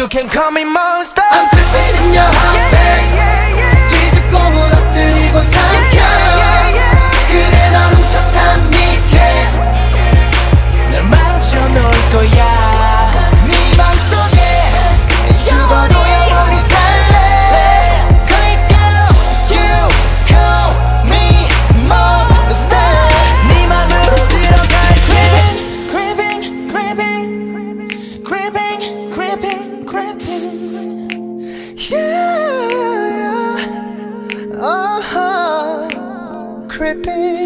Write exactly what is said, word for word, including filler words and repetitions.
can call me monster. I'm creeping in your heart, babe. 뒤집고 무너뜨리고 삼켜. 그래 넌 훔쳤단 니게 널 마주쳐 놓을 거야. 네 맘속에 죽어도 영원히 살래. Creep girl, you call me monster. 네 맘으로 들어갈 creeping, creeping, creeping, creeping, creeping, creeping. Yeah, uh-huh, creeping.